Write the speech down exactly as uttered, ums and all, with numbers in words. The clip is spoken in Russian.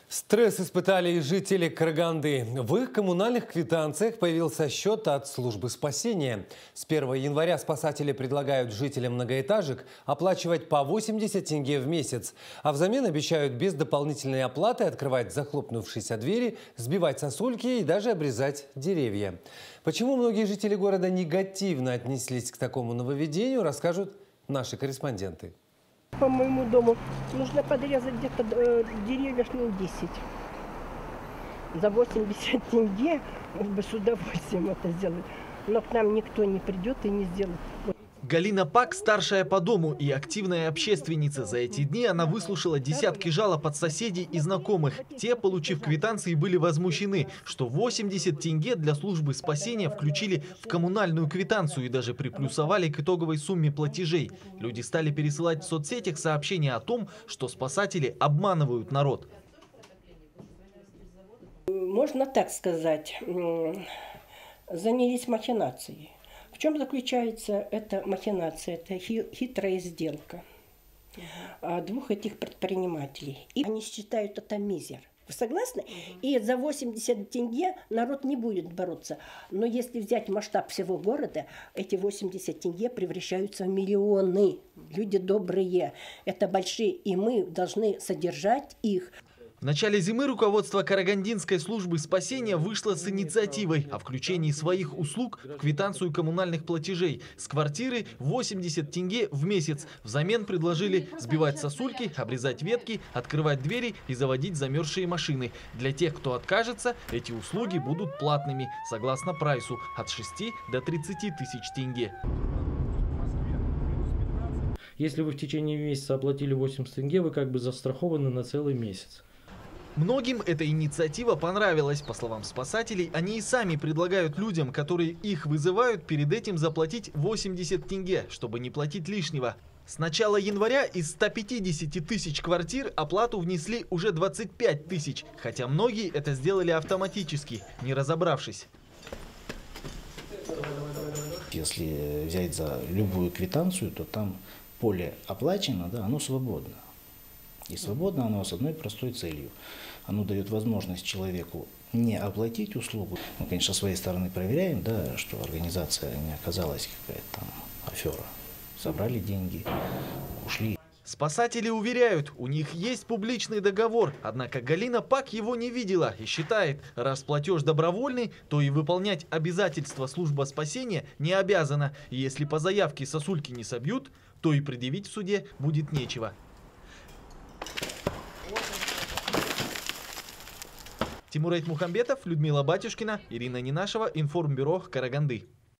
Стресс испытали и жители Караганды. В их коммунальных квитанциях появился счет от службы спасения. С первого января спасатели предлагают жителям многоэтажек оплачивать по восемьдесят тенге в месяц. А взамен обещают без дополнительной оплаты открывать захлопнувшиеся двери, сбивать сосульки и даже обрезать деревья. Почему многие жители города негативно отнеслись к такому нововведению, расскажут наши корреспонденты. По моему дому нужно подрезать где-то э, деревьев ну, десять. За восемьдесят тенге бы с удовольствием это сделать. Но к нам никто не придет и не сделает. Галина Пак – старшая по дому и активная общественница. За эти дни она выслушала десятки жалоб от соседей и знакомых. Те, получив квитанции, были возмущены, что восемьдесят тенге для службы спасения включили в коммунальную квитанцию и даже приплюсовали к итоговой сумме платежей. Люди стали пересылать в соцсетях сообщения о том, что спасатели обманывают народ. Можно так сказать, занялись махинацией. В чем заключается эта махинация, это хитрая сделка двух этих предпринимателей. И они считают это мизер. Вы согласны? И за восемьдесят тенге народ не будет бороться. Но если взять масштаб всего города, эти восемьдесят тенге превращаются в миллионы. Люди добрые, это большие, и мы должны содержать их. В начале зимы руководство Карагандинской службы спасения вышло с инициативой о включении своих услуг в квитанцию коммунальных платежей. С квартиры восемьдесят тенге в месяц. Взамен предложили сбивать сосульки, обрезать ветки, открывать двери и заводить замерзшие машины. Для тех, кто откажется, эти услуги будут платными, согласно прайсу, от шести до тридцати тысяч тенге. Если вы в течение месяца оплатили восемьдесят тенге, вы как бы застрахованы на целый месяц. Многим эта инициатива понравилась. По словам спасателей, они и сами предлагают людям, которые их вызывают, перед этим заплатить восемьдесят тенге, чтобы не платить лишнего. С начала января из ста пятидесяти тысяч квартир оплату внесли уже двадцать пять тысяч, хотя многие это сделали автоматически, не разобравшись. Если взять за любую квитанцию, то там поле оплачено, да, оно свободно. И свободно оно с одной простой целью. Оно дает возможность человеку не оплатить услугу. Мы, конечно, со своей стороны проверяем, да, что организация не оказалась какая-то там афера. Собрали деньги, ушли. Спасатели уверяют, у них есть публичный договор. Однако Галина Пак его не видела и считает, раз платеж добровольный, то и выполнять обязательства служба спасения не обязана. И если по заявке сосульки не собьют, то и предъявить в суде будет нечего. Тимур Айтмухамбетов, Людмила Батюшкина, Ирина Нинашева, Информбюро Караганды.